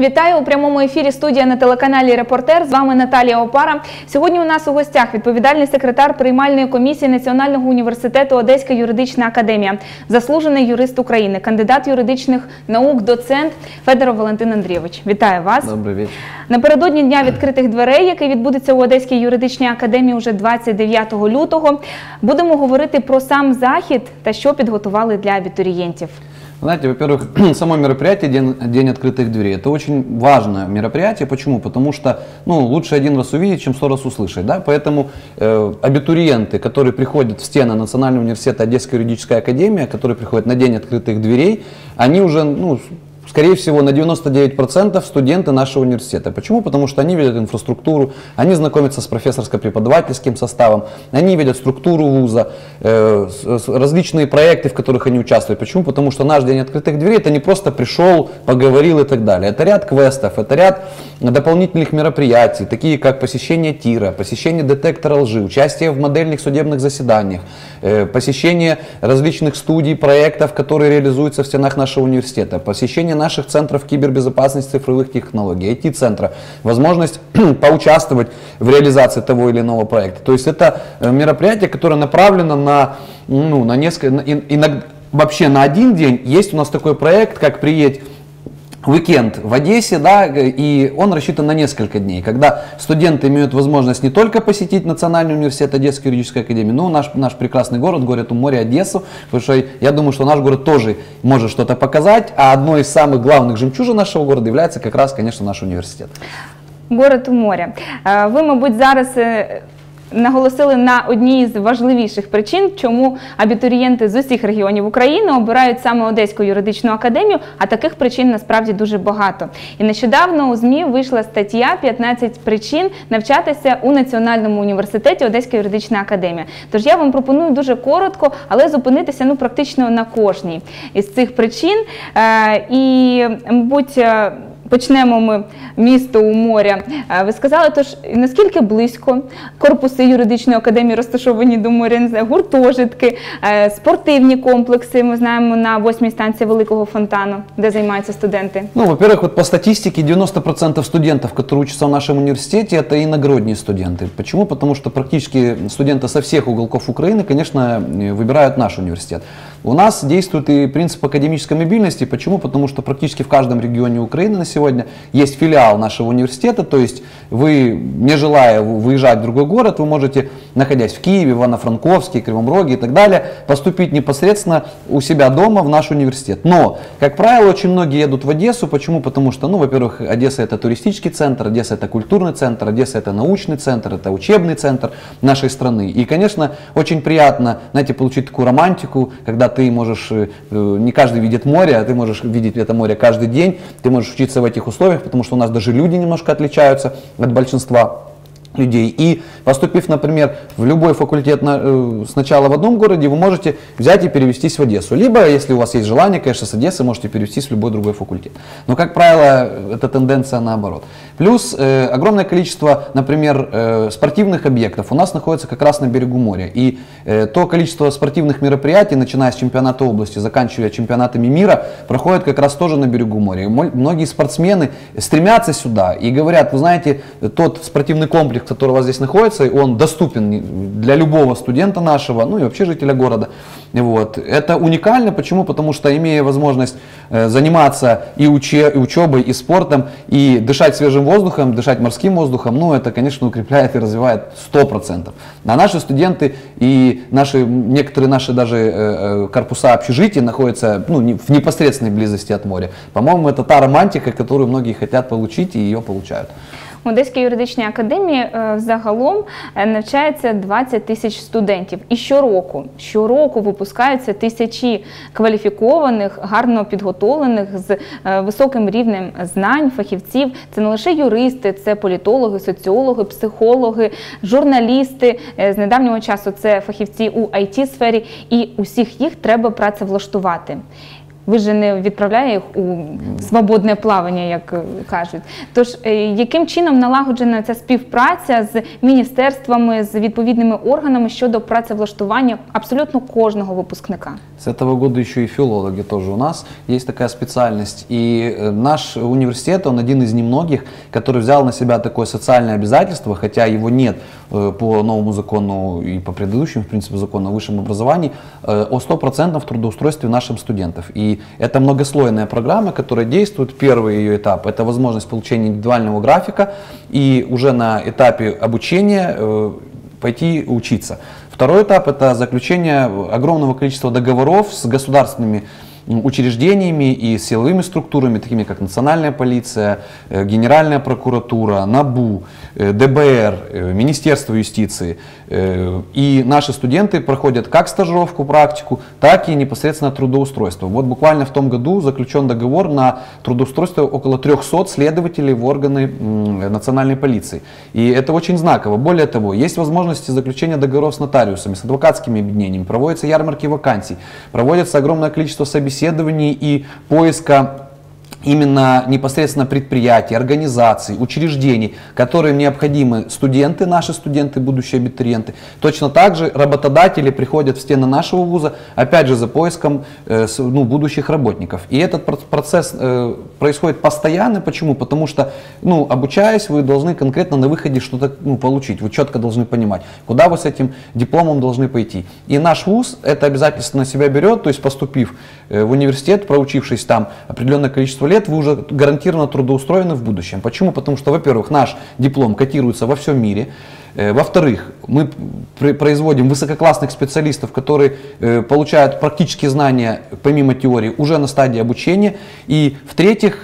Вітаю у прямому ефірі студія на телеканалі «Репортер». З вами Наталія Опара. Сьогодні у нас у гостях відповідальний секретар приймальної комісії Національного університету Одеська юридична академія, заслужений юрист України, кандидат юридичних наук, доцент Федоров Валентин Андрійович. Вітаю вас. Добрий вечір. Напередодні Дня відкритих дверей, який відбудеться у Одеській юридичній академії уже 29 лютого, будемо говорити про сам захід та що підготували для абітурієнтів. Знаете, во-первых, само мероприятие День открытых дверей, это очень важное мероприятие. Почему? Потому что лучше один раз увидеть, чем 100 раз услышать. Да? Поэтому абитуриенты, которые приходят в стены Национального университета Одесская юридическая академия, которые приходят на День открытых дверей, они уже, скорее всего, на 99% студенты нашего университета. Почему? Потому что они видят инфраструктуру, они знакомятся с профессорско-преподавательским составом, они видят структуру вуза, различные проекты, в которых они участвуют. Почему? Потому что наш День открытых дверей это не просто пришел, поговорил и так далее. Это ряд квестов, это ряд дополнительных мероприятий, такие как посещение ТИРа, посещение детектора лжи, участие в модельных судебных заседаниях, посещение различных студий, проектов, которые реализуются в стенах нашего университета, посещение наших центров кибербезопасности, цифровых технологий, IT-центра, возможность поучаствовать в реализации того или иного проекта. То есть это мероприятие, которое направлено на несколько, вообще на один день. Есть у нас такой проект, как «Приедь уикенд в Одессе», да, и он рассчитан на несколько дней, когда студенты имеют возможность не только посетить Национальный университет Одесской юридической академии, но наш прекрасный город у моря Одессу, потому что я думаю, что наш город тоже может что-то показать, а одной из самых главных жемчужин нашего города является как раз, конечно, наш университет. Город у моря. Ви, мабуть, зараз наголосили на одній з важливіших причин, чому абітурієнти з усіх регіонів України обирають саме Одеську юридичну академію, а таких причин насправді дуже багато. І нещодавно у ЗМІ вийшла стаття «15 причин навчатися у Національному університеті Одеська юридична академія». Тож я вам пропоную дуже коротко, але зупинитися практично на кожній із цих причин. І, мабуть, почнемо ми місто у моря. Ви сказали, тож наскільки близько корпуси юридичної академії розташовані до моря, не знаю, гуртожитки, спортивні комплекси, ми знаємо, на 8-й станції Великого фонтану, де займаються студенти? Во-первых, по статистике 90% студентов, которые учатся в нашем университете, это иногородние студенты. Почему? Потому что практически студенты со всех уголков Украины, конечно, выбирают наш университет. У нас действует и принцип академической мобильности. Почему? Потому что практически в каждом регионе Украины на сегодня есть филиал нашего университета, то есть вы, не желая выезжать в другой город, вы можете, находясь в Киеве, в Ивано-Франковске, Кривом Роге и так далее, поступить непосредственно у себя дома в наш университет. Но, как правило, очень многие едут в Одессу. Почему? Потому что, во-первых, Одесса это туристический центр, Одесса это культурный центр, Одесса это научный центр, это учебный центр нашей страны. И, конечно, очень приятно, знаете, получить такую романтику, когда ты можешь, не каждый видит море, а ты можешь видеть это море каждый день, ты можешь учиться в этих условиях, потому что у нас даже люди немножко отличаются от большинства людей. И поступив, например, в любой факультет сначала в одном городе, вы можете взять и перевестись в Одессу. Либо, если у вас есть желание, конечно, с Одессы можете перевестись в любой другой факультет. Но, как правило, это тенденция наоборот. Плюс огромное количество, например, спортивных объектов у нас находится как раз на берегу моря. И то количество спортивных мероприятий, начиная с чемпионата области, заканчивая чемпионатами мира, проходит как раз тоже на берегу моря. И многие спортсмены стремятся сюда и говорят, вы знаете, тот спортивный комплекс, который у вас здесь находится, он доступен для любого студента нашего, и вообще жителя города. Вот. Это уникально. Почему? Потому что, имея возможность заниматься и учебой, и спортом, и дышать свежим воздухом, дышать морским воздухом, это, конечно, укрепляет и развивает 100%. А наши студенты и некоторые наши даже корпуса общежитий находятся в непосредственной близости от моря. По-моему, это та романтика, которую многие хотят получить и ее получают. У Одеській юридичній академії загалом навчається 20 тисяч студентів. І щороку випускаються тисячі кваліфікованих, гарно підготовлених, з високим рівнем знань, фахівців. Це не лише юристи, це політологи, соціологи, психологи, журналісти. З недавнього часу це фахівці у IT-сфері. І усіх їх треба працевлаштувати. Ви ж не відправляє їх у свободне плавання, як кажуть. Тож, яким чином налагоджена ця співпраця з міністерствами, з відповідними органами щодо працевлаштування абсолютно кожного випускника? С этого года еще и филологи тоже у нас. Есть такая специальность. И наш университет, он один из немногих, который взял на себя такое социальное обязательство, хотя его нет по новому закону и по предыдущему, в принципе, закону о высшем образовании, о 100% трудоустройстве наших студентов. И это многослойная программа, которая действует. Первый ее этап – это возможность получения индивидуального графика и уже на этапе обучения пойти учиться. Второй этап – это заключение огромного количества договоров с государственными учреждениями и силовыми структурами, такими как Национальная полиция, Генеральная прокуратура, НАБУ, ДБР, Министерство юстиции. И наши студенты проходят как стажировку, практику, так и непосредственно трудоустройство. Вот буквально в том году заключен договор на трудоустройство около 300 следователей в органы Национальной полиции. И это очень знаково. Более того, есть возможности заключения договоров с нотариусами, с адвокатскими объединениями, проводятся ярмарки вакансий, проводится огромное количество собеседований и поиска именно непосредственно предприятий, организаций, учреждений, которым необходимы студенты, наши студенты, будущие абитуриенты. Точно так же работодатели приходят в стены нашего вуза, опять же, за поиском будущих работников. И этот процесс происходит постоянно. Почему? Потому что, обучаясь, вы должны конкретно на выходе что-то получить. Вы четко должны понимать, куда вы с этим дипломом должны пойти. И наш вуз это обязательство на себя берет, то есть поступив в университет, проучившись там определенное количество лет, вы уже гарантированно трудоустроены в будущем. Почему? Потому что, во-первых, наш диплом котируется во всем мире. Во-вторых, мы производим высококлассных специалистов, которые получают практические знания, помимо теории, уже на стадии обучения. И в-третьих,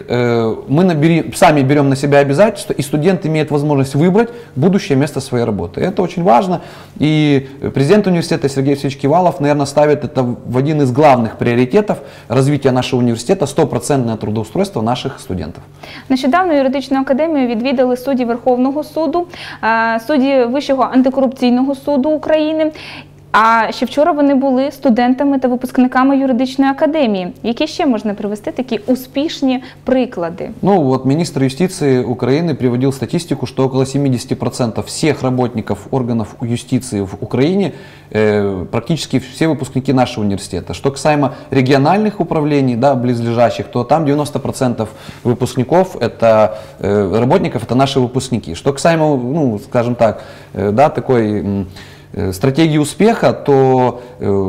мы сами берем на себя обязательства, и студент имеет возможность выбрать будущее место своей работы. Это очень важно. И президент университета Сергей Алексеевич Кивалов, наверное, ставит это в один из главных приоритетов развития нашего университета – 100% трудоустройство наших студентів. Нещодавно юридичну академію відвідали судді Верховного суду, судді Вищого антикорупційного суду України. А ще вчора вони були студентами та випускниками юридичної академії. Які ще можна привести такі успішні приклади? Министр юстиции Украины приводил статистику, что около 70% всех работников органов юстиции в Украине практически все выпускники нашего университета. Что касаемо региональных управлений, близлежащих, то там 90% выпускников, работников, это наши выпускники. Что касаемо, скажем так, такой стратегии успеха, то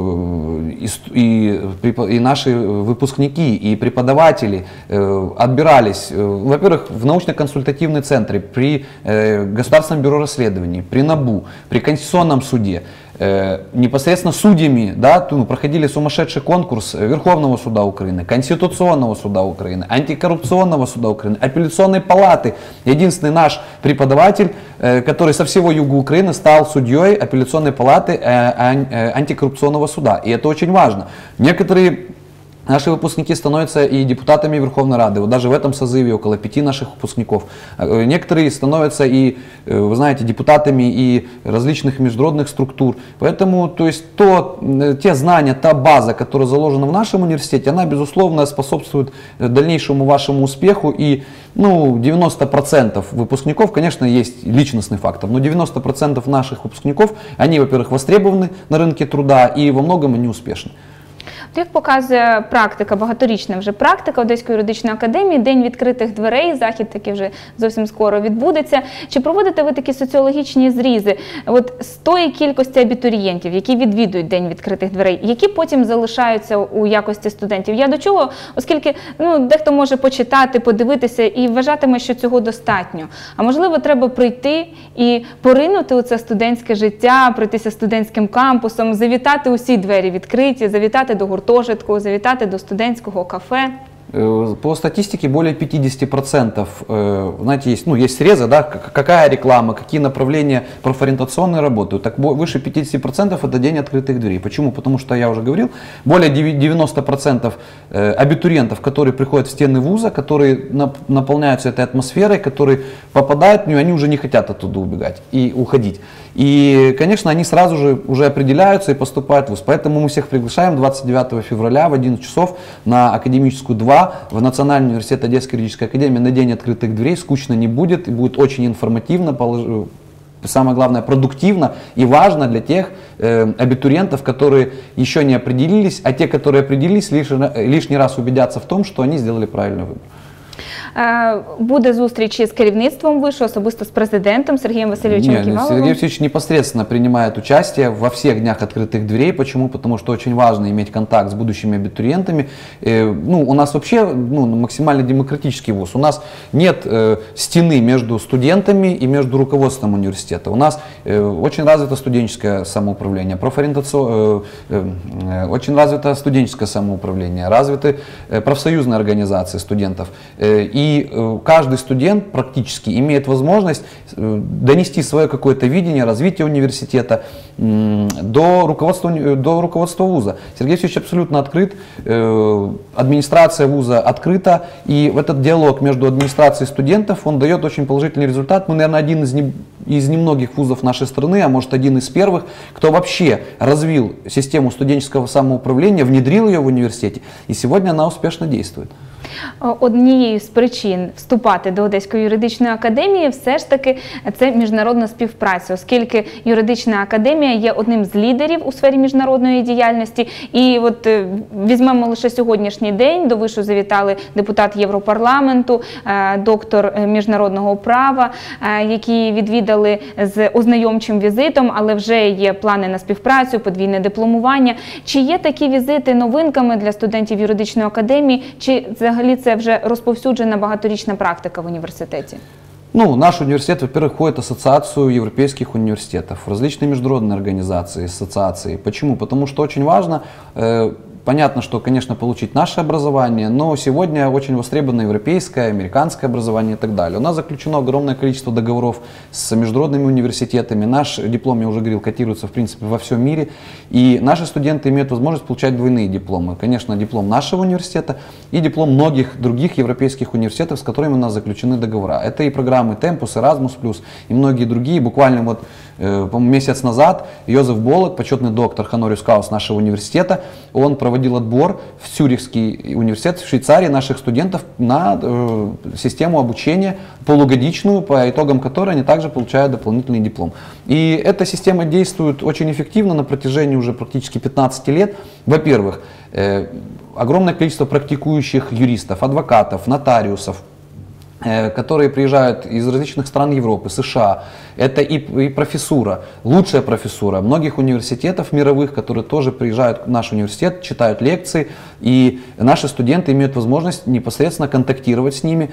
и наши выпускники, и преподаватели отбирались, во-первых, в научно-консультативный центр, при Государственном бюро расследований, при НАБУ, при Конституционном суде. Непосредственно судьями проходили сумасшедший конкурс Верховного суда Украины, Конституционного суда Украины, Антикоррупционного суда Украины, Апелляционной палаты. Единственный наш преподаватель, который со всего юга Украины стал судьей Апелляционной палаты Антикоррупционного суда. И это очень важно. Некоторые наши выпускники становятся и депутатами Верховной Рады. Вот даже в этом созыве около 5 наших выпускников. Некоторые становятся и, вы знаете, депутатами и различных международных структур. Поэтому, то есть, те знания, та база, которая заложена в нашем университете, она, безусловно, способствует дальнейшему вашему успеху. И 90% выпускников, конечно, есть личностный фактор, но 90% наших выпускников, они, во-первых, востребованы на рынке труда и во многом они успешны. Як показує практика, багаторічна вже практика Одеської юридичної академії, День відкритих дверей, захід таки вже зовсім скоро відбудеться. Чи проводите ви такі соціологічні зрізи з тої кількості абітурієнтів, які відвідують День відкритих дверей, які потім залишаються у якості студентів? Я до чого? Оскільки дехто може почитати, подивитися і вважатиме, що цього достатньо. А можливо, треба прийти і поринути у це студентське життя, пройтися студентським кампусом, завітати усі двері відкриті, завітати до гуртожитку, завітати до студентського кафе. По статистике более 50%, знаете, есть срезы, да, какая реклама, какие направления профориентационные работают. Так выше 50% это день открытых дверей. Почему? Потому что, я уже говорил, более 90% абитуриентов, которые приходят в стены вуза, которые наполняются этой атмосферой, которые попадают в нее, они уже не хотят оттуда убегать и уходить. И, конечно, они сразу же уже определяются и поступают в вуз. Поэтому мы всех приглашаем 29 февраля в 11 часов на Академическую 2 в Национальный университет Одесской юридической академии на день открытых дверей. Скучно не будет и будет очень информативно, самое главное, продуктивно и важно для тех абитуриентов, которые еще не определились, а те, которые определились, лишний раз убедятся в том, что они сделали правильный выбор. Буде зустріч із керівництвом вишу, особисто з президентом Сергеем Васильевичем Ківаловым? Сергей Васильевич непосредственно принимает участие во всех днях открытых дверей. Почему? Потому что очень важно иметь контакт с будущими абитуриентами. У нас вообще максимально демократический вуз. У нас нет стены между студентами и между руководством университета. У нас очень развито студенческое самоуправление, очень развито студенческое самоуправление, развиты профсоюзные организации студентов. И каждый студент практически имеет возможность донести свое какое-то видение развития университета до руководства вуза. Сергей Васильевич абсолютно открыт, администрация вуза открыта, и этот диалог между администрацией и студентов, он дает очень положительный результат. Мы, наверное, один из немногих вузов нашей страны, а может один из первых, кто вообще развил систему студенческого самоуправления, внедрил ее в университете, и сегодня она успешно действует. Однією з причин вступати до Одеської юридичної академії все ж таки це міжнародна співпраця, оскільки юридична академія є одним з лідерів у сфері міжнародної діяльності. І от візьмемо лише сьогоднішній день, до вишу завітали депутат Європарламенту, доктор міжнародного права, які відвідали з ознайомчим візитом, але вже є плани на співпрацю, подвійне дипломування. Чи є такі візити новинками для студентів юридичної академії, чи взагалі це вже розповсюджена багаторічна практика в університеті? Наш университет, во-первых, входит в ассоциацию европейских университетов, в различные международные организации, ассоциации. Почему? Потому что очень важно, понятно, что, конечно, получить наше образование, но сегодня очень востребовано европейское, американское образование и так далее. У нас заключено огромное количество договоров с международными университетами. Наш диплом, я уже говорил, котируется, в принципе, во всем мире. И наши студенты имеют возможность получать двойные дипломы. Конечно, диплом нашего университета и диплом многих других европейских университетов, с которыми у нас заключены договора. Это и программы Tempus, Erasmus+, и многие другие. Буквально по-моему, месяц назад Йозеф Болок, почетный доктор Honoris Causa нашего университета, он проводил отбор в Цюрихский университет в Швейцарии наших студентов на систему обучения полугодичную, по итогам которой они также получают дополнительный диплом. И эта система действует очень эффективно на протяжении уже практически 15 лет. Во-первых, огромное количество практикующих юристов, адвокатов, нотариусов, которые приезжают из различных стран Европы, США. Это и профессура, лучшая профессура многих университетов мировых, которые тоже приезжают в наш университет, читают лекции, и наши студенты имеют возможность непосредственно контактировать с ними.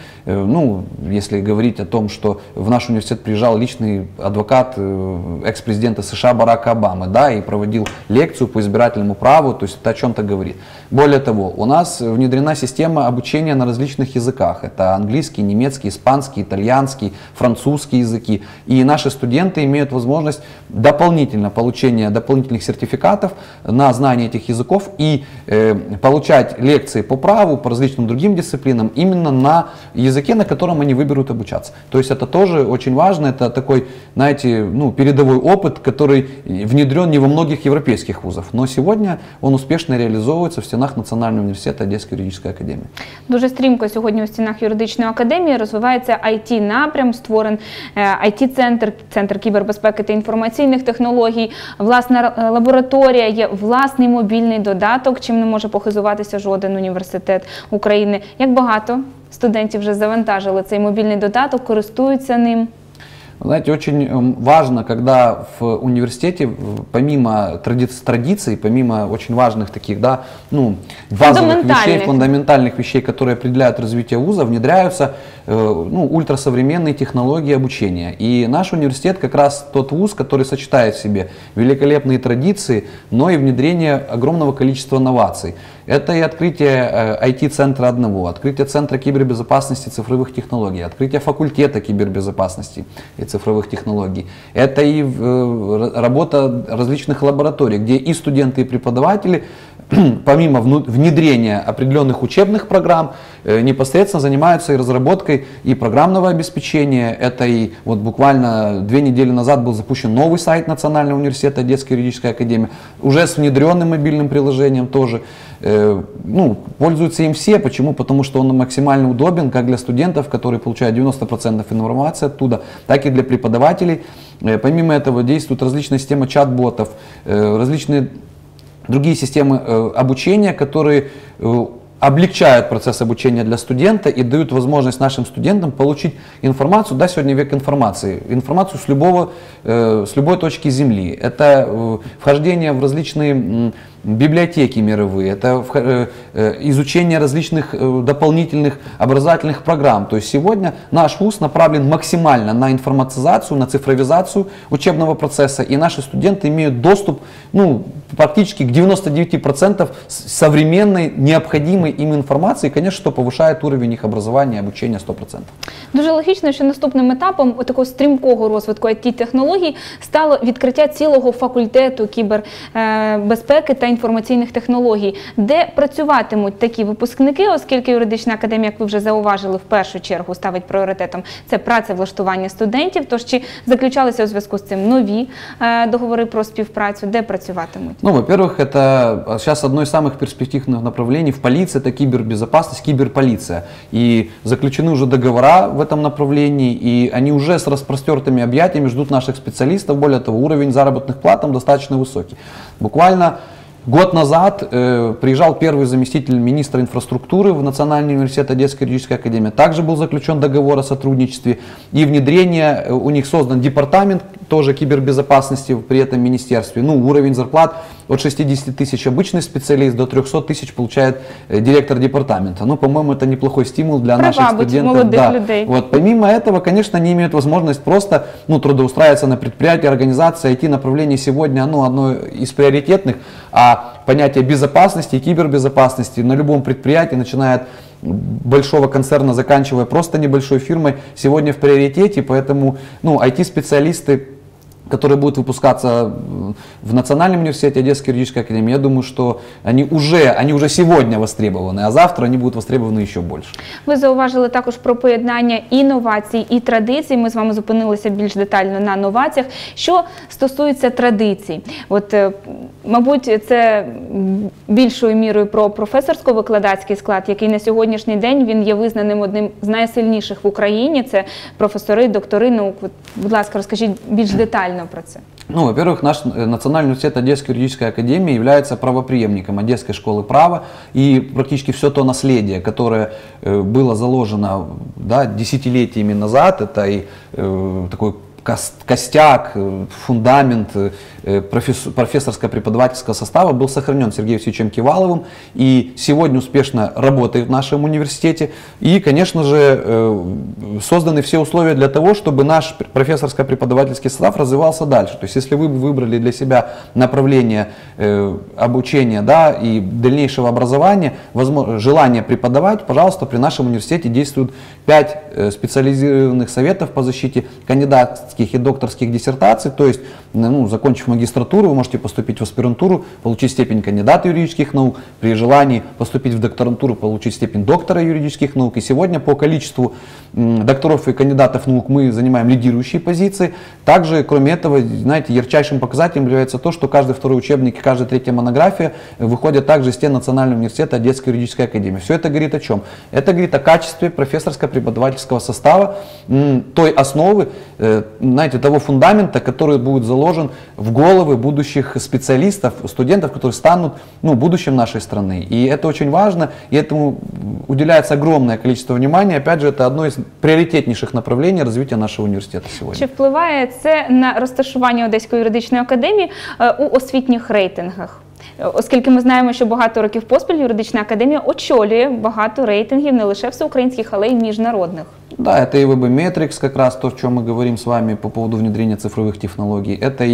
Если говорить о том, что в наш университет приезжал личный адвокат экс-президента США Барака Обамы, да, и проводил лекцию по избирательному праву, то есть это о чем-то говорит. Более того, у нас внедрена система обучения на различных языках. Это английский, немецкий, испанский, итальянский, французский языки. И наши студенты имеют возможность дополнительно получения дополнительных сертификатов на знание этих языков и получать лекции по праву, по различным другим дисциплинам именно на языке, на котором они выберут обучаться. То есть это тоже очень важно, это такой, знаете, передовой опыт, который внедрен не во многих европейских вузах, но сегодня он успешно реализовывается в стенах Национального университета Одесской юридической академии. Дуже стрімко сьогодні у стінах юридичної академії розвивається IT-напрям, створений IT-центр, центр кібербезпеки та інформаційних технологій, власна лабораторія, є власний мобільний додаток, чим не може похизуватися жоден університет України. Як багато студентів вже завантажили цей мобільний додаток, користуються ним? Знаете, очень важно, когда в университете, помимо традиций, помимо очень важных таких, базовых вещей, фундаментальных вещей, которые определяют развитие вуза, внедряются ультрасовременные технологии обучения. И наш университет как раз тот вуз, который сочетает в себе великолепные традиции, но и внедрение огромного количества новаций. Это и открытие IT-центра одного, открытие центра кибербезопасности и цифровых технологий, открытие факультета кибербезопасности и цифровых технологий. Это и работа различных лабораторий, где и студенты, и преподаватели, помимо внедрения определенных учебных программ, непосредственно занимаются и разработкой и программного обеспечения. Это и вот буквально 2 недели назад был запущен новый сайт Национального университета Одесской юридической академии, уже с внедренным мобильным приложением тоже. Пользуются им все. Почему? Потому что он максимально удобен как для студентов, которые получают 90% информации оттуда, так и для преподавателей. Помимо этого действуют различные системы чат-ботов, различные другие системы обучения, которые облегчают процесс обучения для студента и дают возможность нашим студентам получить информацию. Да, сегодня век информации. Информацию с любой точки Земли. Это вхождение в различные библиотеки мировые, это изучение различных дополнительных образовательных программ. То есть сегодня наш вуз направлен максимально на информатизацию, на цифровизацию учебного процесса, и наши студенты имеют доступ практически к 99% современной, необходимой им информации, конечно, что повышает уровень их образования и обучения 100%. Дуже логічно, що наступним етапом такого стрімкого розвитку IT-технологій стало відкриття цілого факультету кібербезпеки та інформаційних технологій, де працюватимуть такі випускники, оскільки юридична академія, як ви вже зауважили, в першу чергу ставить пріоритетом це працевлаштування студентів. Тож чи заключалися у зв'язку з цим нові договори про співпрацю, де працюватимуть? Во-первых, это сейчас одно из самых перспективных направлений в полиции, это кибербезопасность, киберполиция. И заключены уже договора в этом направлении, и они уже с распростертыми объятиями ждут наших специалистов. Более того, уровень заработных плат там достаточно высокий. Буквально год назад приезжал первый заместитель министра инфраструктуры в Национальный университет Одесской юридической академии. Также был заключен договор о сотрудничестве и внедрение, у них создан департамент тоже кибербезопасности при этом министерстве. Уровень зарплат от 60 тысяч обычный специалист до 300 тысяч получает директор департамента. По-моему, это неплохой стимул для наших студентов. Молодых людей. Вот. Помимо этого, конечно, они имеют возможность просто трудоустраиваться на предприятия, организации. IT-направление сегодня одно из приоритетных, а понятие безопасности и кибербезопасности на любом предприятии, начиная от большого концерна, заканчивая просто небольшой фирмой, сегодня в приоритете. Поэтому IT-специалисты, которые будут выпускаться в Национальном университете Одесской юридической академии, я думаю, что они уже сегодня востребованы, а завтра они будут востребованы еще больше. Ви зауважили також про поєднання інновацій і традицій. Ми з вами зупинилися більш детально на новаціях. Що стосується традицій, мабуть, це більшою мірою про професорсько-викладацький склад, який на сьогоднішній день він є визнаним одним з найсильніших в Україні. Це професори, доктори наук. Будь ласка, розкажіть більш детально про це. Во-первых, наш Национальный университет Одесской юридической академии является правопреемником Одесской школы права, и практически все то наследие, которое было заложено десятилетиями назад, это и такой костяк, фундамент профессорско-преподавательского состава был сохранен Сергеем Васильевичем Киваловым и сегодня успешно работает в нашем университете. И, конечно же, созданы все условия для того, чтобы наш профессорско-преподавательский состав развивался дальше. То есть, если вы выбрали для себя направление обучения и дальнейшего образования, желание преподавать, пожалуйста, при нашем университете действует 5 специализированных советов по защите кандидатских и докторских диссертаций. То есть, закончив магистратуру, вы можете поступить в аспирантуру, получить степень кандидата юридических наук, при желании поступить в докторантуру, получить степень доктора юридических наук. И сегодня по количеству докторов и кандидатов наук мы занимаем лидирующие позиции. Также, кроме этого, знаете, ярчайшим показателем является то, что каждый второй учебник и каждая третья монография выходят также из стен Национального университета Одесской юридической академии. Все это говорит о чем? Это говорит о качестве профессорско-преподавательского состава, той основы, знаете, того фундамента, который будет заложен в головы будущих специалистов, студентов, которые станут будущим нашей страны. И это очень важно, и этому уделяется огромное количество внимания. Опять же, это одно из пріоритетніших направлень розвитку нашого університету сьогодні. Чи впливає це на розташування Одеської юридичної академії у освітніх рейтингах? Оскільки ми знаємо, що багато років поспіль юридична академія очолює багато рейтингів не лише всеукраїнських, але й міжнародних. Да, это и ВБ Метрикс, как раз то, о чем мы говорим с вами по поводу внедрения цифровых технологий. Это и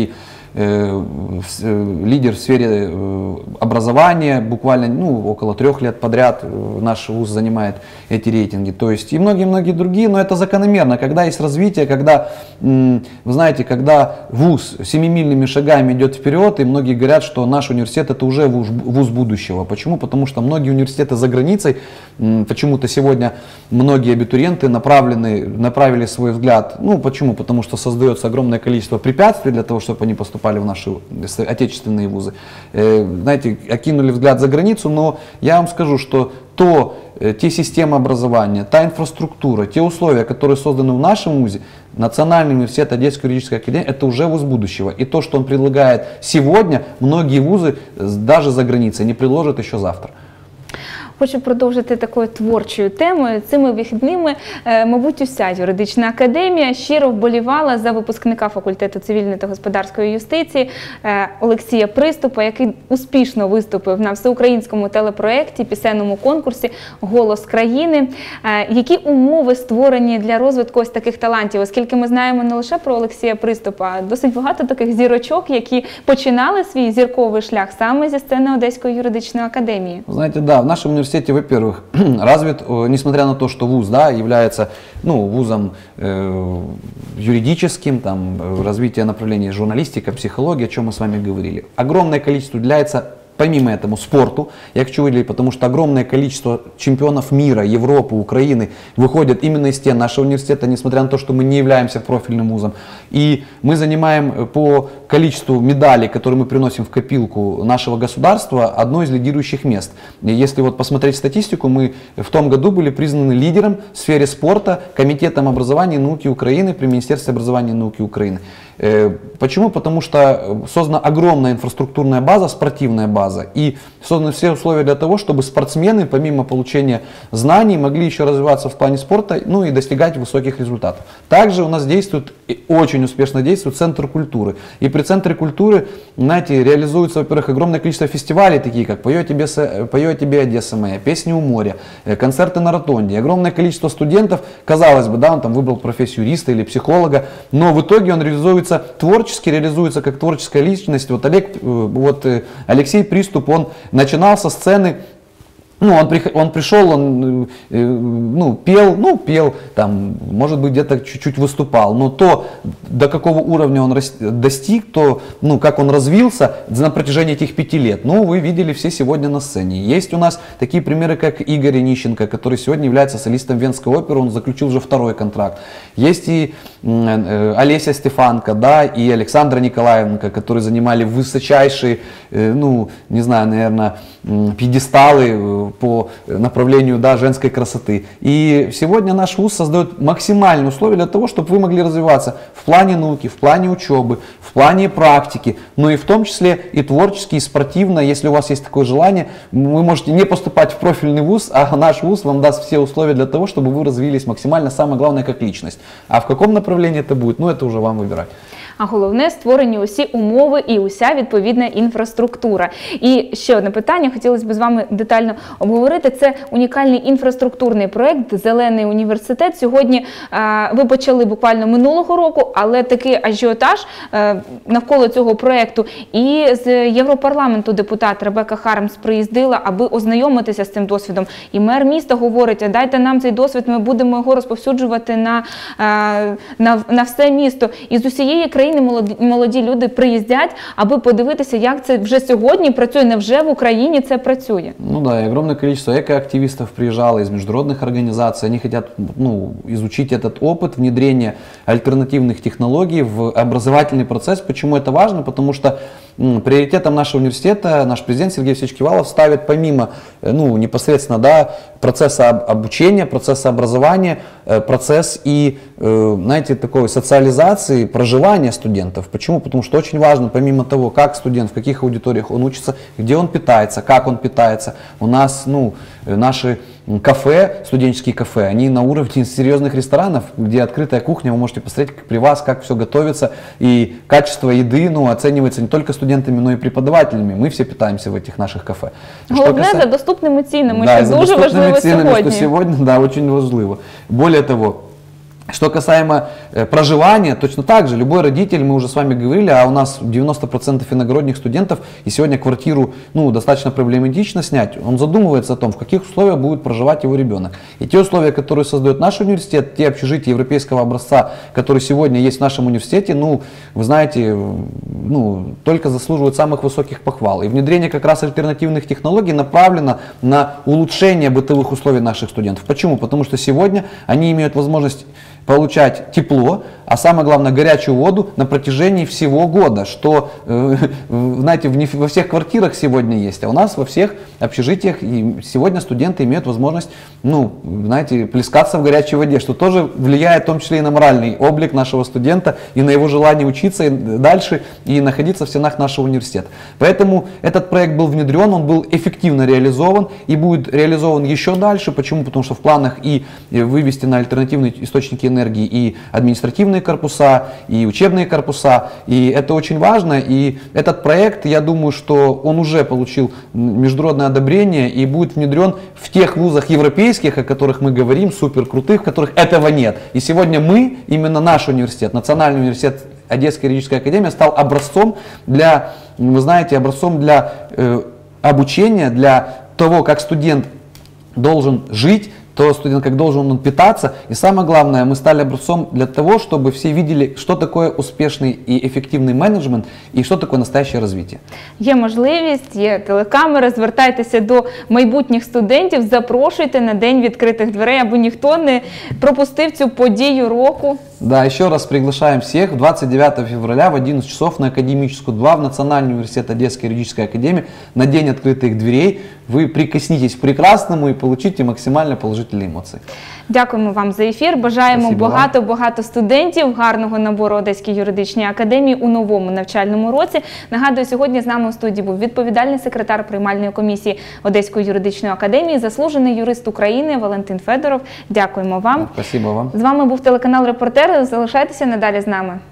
лидер в сфере образования, буквально около 3 лет подряд наш вуз занимает эти рейтинги. То есть и многие-многие другие, но это закономерно, когда есть развитие, когда, вы знаете, когда вуз семимильными шагами идет вперед, и многие говорят, что наш университет это уже вуз будущего. Почему? Потому что многие университеты за границей, почему-то сегодня многие абитуриенты направили свой взгляд. Почему? Потому что создается огромное количество препятствий для того, чтобы они поступали в наши отечественные вузы. Знаете, окинули взгляд за границу, но я вам скажу, что те системы образования, та инфраструктура, те условия, которые созданы в нашем вузе, Национальный университет Одесской юридической академии, это уже вуз будущего. И то, что он предлагает сегодня, многие вузы даже за границей не предложат еще завтра. Хочу продовжити такою творчою темою. Цими вихідними, мабуть, уся юридична академія щиро вболівала за випускника факультету цивільної та господарської юстиції Олексія Приступа, який успішно виступив на всеукраїнському телепроєкті, пісенному конкурсі «Голос країни». Які умови створені для розвитку ось таких талантів? Оскільки ми знаємо не лише про Олексія Приступа, а досить багато таких зірочок, які починали свій зірковий шлях саме зі сцени Одеської юридичної академії. Знаете, да, в нашем университете, во-первых, развит, несмотря на то, что вуз, да, является вузом юридическим, развитие направления журналистика, психология, о чем мы с вами говорили. Огромное количество уделяется, помимо этого, спорту. Я хочу выделить, потому что огромное количество чемпионов мира, Европы, Украины выходят именно из стен нашего университета, несмотря на то, что мы не являемся профильным вузом. И мы занимаем по количеству медалей, которые мы приносим в копилку нашего государства, одно из лидирующих мест. И если вот посмотреть статистику, мы в том году были признаны лидером в сфере спорта Комитетом образования и науки Украины при Министерстве образования и науки Украины. Почему? Потому что создана огромная инфраструктурная база, спортивная база, и созданы все условия для того, чтобы спортсмены, помимо получения знаний, могли еще развиваться в плане спорта, и достигать высоких результатов. Также у нас действует, очень успешно действует Центр культуры. И при Центре культуры, знаете, реализуется, во-первых, огромное количество фестивалей, такие как «Пою тебе, Одесса моя», «Песни у моря», концерты на ротонде. Огромное количество студентов, казалось бы, да, он там выбрал профессию юриста или психолога, но в итоге он реализуется творчески, реализуется как творческая личность. Вот Алексей Приступ, он начинал со сцены. Он пришел, он пел, там, может быть, где-то чуть-чуть выступал, но то, до какого уровня он достиг, то, как он развился на протяжении этих 5 лет, вы видели все сегодня на сцене. Есть у нас такие примеры, как Игорь Онищенко, который сегодня является солистом Венской оперы, он заключил уже 2-й контракт. Есть и Олеся Стефанко, да, и Александра Николаевна, которые занимали высочайшие, не знаю, наверное, пьедесталы по направлению, да, женской красоты. И сегодня наш вуз создает максимальные условия для того, чтобы вы могли развиваться в плане науки, в плане учебы, в плане практики, но и в том числе и творчески, и спортивно. Если у вас есть такое желание, вы можете не поступать в профильный вуз, а наш вуз вам даст все условия для того, чтобы вы развились максимально, самое главное, как личность. А в каком направлении это будет, это уже вам выбирать. А головне, створені усі умови і уся відповідна інфраструктура. І ще одне питання, хотілося б з вами детально обговорити. Це унікальний інфраструктурний проєкт «Зелений університет». Сьогодні ви почали буквально минулого року, але такий ажіотаж навколо цього проєкту. І з Європарламенту депутат Ребека Хармс приїздила, аби ознайомитися з цим досвідом. І мер міста говорить, дайте нам цей досвід, ми будемо його розповсюджувати на все місто. І з усієї країни молоді люди приїздять, аби подивитися, як це вже сьогодні працює, невже в Україні це працює. Да, и огромное количество экоактивистов приезжало из международных организаций, они хотят изучить этот опыт внедрения альтернативных технологий в образовательный процесс. Почему это важно? Потому что приоритетом нашего университета наш президент Сергей Алексеевич Кивалов ставит помимо непосредственно, да, процесса обучения, процесса образования, процесс и, знаете, такой социализации, проживания студентов. Почему? Потому что очень важно, помимо того, как студент, в каких аудиториях он учится, где он питается, как он питается. У нас, наши кафе, студенческие кафе, они на уровне серьезных ресторанов, где открытая кухня, вы можете посмотреть при вас, как все готовится, и качество еды, оценивается не только студентами, но и преподавателями. Мы все питаемся в этих наших кафе. Головне, за доступними цінами, да, що дуже важливо сьогодні. Да, очень важливо. Более того, Что касаемо проживания, точно так же, любой родитель, мы уже с вами говорили, а у нас 90% иногородних студентов, и сегодня квартиру достаточно проблематично снять, он задумывается о том, в каких условиях будет проживать его ребенок. И те условия, которые создает наш университет, те общежития европейского образца, которые сегодня есть в нашем университете, вы знаете, только заслуживают самых высоких похвал. И внедрение как раз альтернативных технологий направлено на улучшение бытовых условий наших студентов. Почему? Потому что сегодня они имеют возможность получать тепло, а самое главное горячую воду на протяжении всего года, что, знаете, во всех квартирах сегодня есть, а у нас во всех общежитиях и сегодня студенты имеют возможность, знаете, плескаться в горячей воде, что тоже влияет в том числе и на моральный облик нашего студента, и на его желание учиться и дальше и находиться в стенах нашего университета. Поэтому этот проект был внедрен, он был эффективно реализован и будет реализован еще дальше. Почему? Потому что в планах и вывести на альтернативные источники энергии и административные корпуса, и учебные корпуса, и это очень важно, и этот проект, я думаю, что он уже получил международное одобрение и будет внедрен в тех вузах европейских, о которых мы говорим, супер крутых, в которых этого нет. И сегодня мы, именно наш университет, Национальный университет Одесская юридическая академия, стал образцом для, вы знаете, образцом для обучения, для того, как студент должен жить, то студент как должен он питаться. И самое главное, мы стали образцом для того, чтобы все видели, что такое успешный и ефективний менеджмент і що таке настояще розвиття. Є можливість, є телекамери, звертайтеся до майбутніх студентів, запрошуйте на День відкритих дверей, аби ніхто не пропустив цю подію року. Да, еще раз приглашаем всех 29 февраля в 11 часов на Академическую 2 в Национальный университет Одесской юридической академии на День открытых дверей. Вы прикоснитесь к прекрасному и получите максимально положительные эмоции. Дякуємо вам за ефір. Бажаємо Спасибо багато студентів, гарного набору Одеській юридичній академії у новому навчальному році. Нагадую, сьогодні з нами у студії був відповідальний секретар приймальної комісії Одеської юридичної академії, заслужений юрист України Валентин Федоров. Дякуємо вам. Спасибо вам. З вами був телеканал «Репортер». Залишайтеся надалі з нами.